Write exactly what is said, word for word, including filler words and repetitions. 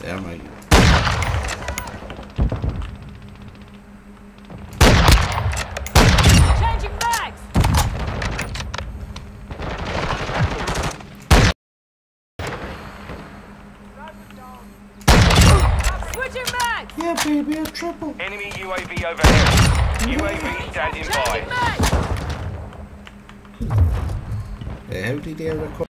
there, mate. Changing bags. Switching bags. Yeah, baby, a triple. Enemy U A V overhead. U A V standing by. Changing bags. Uh, how did they record?